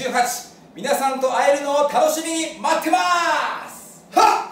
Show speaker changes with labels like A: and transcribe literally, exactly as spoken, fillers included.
A: じゅうはち、皆さんと会えるのを楽しみに待ってます。はっ